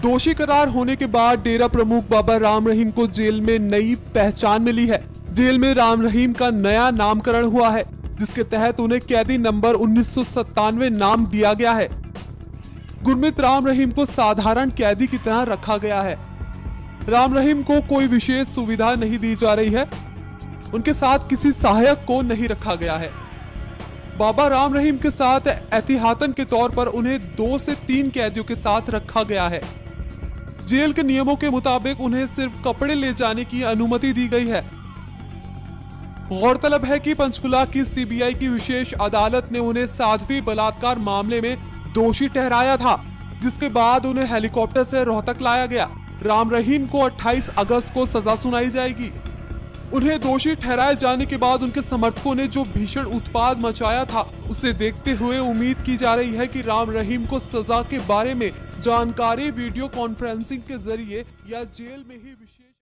दोषी करार होने के बाद डेरा प्रमुख बाबा राम रहीम को जेल में नई पहचान मिली है। जेल में राम रहीम का नया नामकरण हुआ है, जिसके तहत उन्हें कैदी नंबर 1997 नाम दिया गया है। गुरमीत राम रहीम को साधारण कैदी की तरह रखा गया है। राम रहीम को कोई विशेष सुविधा नहीं दी जा रही है। उनके साथ किसी सहायक को नहीं रखा गया है। बाबा राम रहीम के साथ एहतियातन के तौर पर उन्हें 2 से 3 कैदियों के साथ रखा गया है। जेल के नियमों के मुताबिक उन्हें सिर्फ कपड़े ले जाने की अनुमति दी गई है। गौरतलब है कि पंचकुला की सीबीआई की विशेष अदालत ने उन्हें साध्वी बलात्कार मामले में दोषी ठहराया था, जिसके बाद उन्हें हेलीकॉप्टर से रोहतक लाया गया। राम रहीम को 28 अगस्त को सजा सुनाई जाएगी। उन्हें दोषी ठहराए जाने के बाद उनके समर्थकों ने जो भीषण उत्पाद मचाया था, उसे देखते हुए उम्मीद की जा रही है कि राम रहीम को सजा के बारे में जानकारी वीडियो कॉन्फ्रेंसिंग के जरिए या जेल में ही विशेष